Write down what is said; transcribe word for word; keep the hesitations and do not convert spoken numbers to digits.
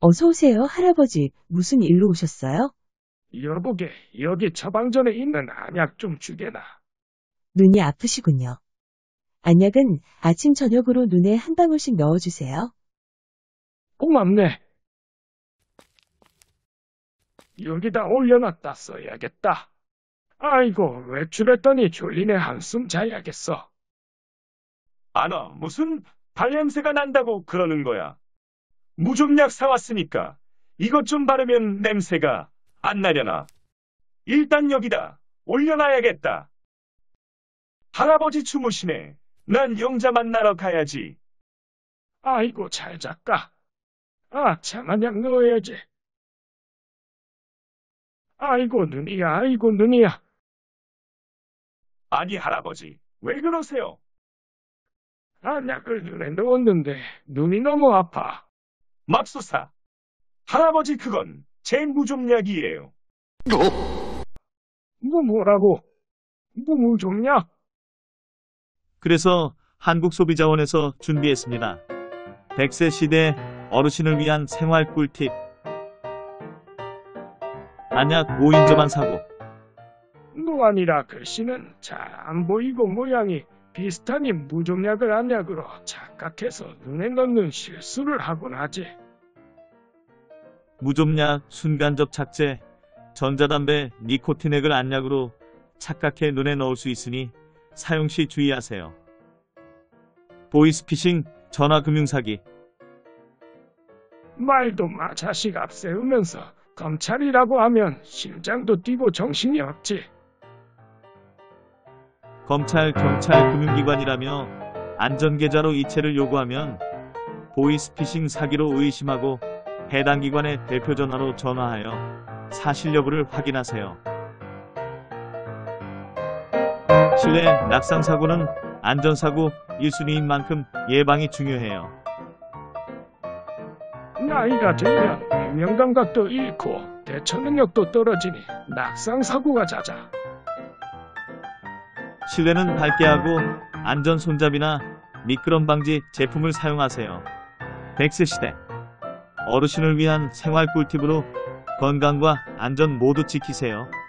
어서 오세요, 할아버지. 무슨 일로 오셨어요? 여보게, 여기 처방전에 있는 안약 좀 주게나. 눈이 아프시군요. 안약은 아침 저녁으로 눈에 한 방울씩 넣어주세요. 고맙네. 여기다 올려놨다 써야겠다. 아이고, 외출했더니 졸리네. 한숨 자야겠어. 아너, 무슨 발냄새가 난다고 그러는 거야. 무좀약 사왔으니까 이것 좀 바르면 냄새가 안 나려나. 일단 여기다 올려놔야겠다. 할아버지 주무시네. 난 영자 만나러 가야지. 아이고, 잘 잤까. 아, 장안약 넣어야지. 아이고, 눈이야, 아이고, 눈이야. 아니 할아버지, 왜 그러세요? 안약을 눈에 넣었는데 눈이 너무 아파. 맙소사. 할아버지 그건 제 무좀약이에요. 뭐 뭐라고? 뭐 무좀약? 그래서 한국소비자원에서 준비했습니다. 백 세 시대 어르신을 위한 생활 꿀팁. 안약 오 인조만 사고. 노안이라 글씨는 잘 안 보이고 모양이 비슷하니 무좀약을 안약으로 착각해서 눈에 넣는 실수를 하곤 하지. 무좀약, 순간접착제, 전자담배, 니코틴액을 안약으로 착각해 눈에 넣을 수 있으니 사용 시 주의하세요. 보이스피싱, 전화금융사기. 말도 마, 자식 앞세우면서 검찰이라고 하면 심장도 뛰고 정신이 없지. 검찰, 경찰, 금융기관이라며 안전계좌로 이체를 요구하면 보이스피싱 사기로 의심하고 해당 기관의 대표 전화로 전화하여 사실 여부를 확인하세요. 실내 낙상사고는 안전사고 일 순위인 만큼 예방이 중요해요. 나이가 들면 유명감각도 잃고 대처 능력도 떨어지니 낙상사고가 잦아. 실내는 밝게 하고 안전 손잡이나 미끄럼 방지 제품을 사용하세요. 백 세 시대 어르신을 위한 생활 꿀팁으로 건강과 안전 모두 지키세요.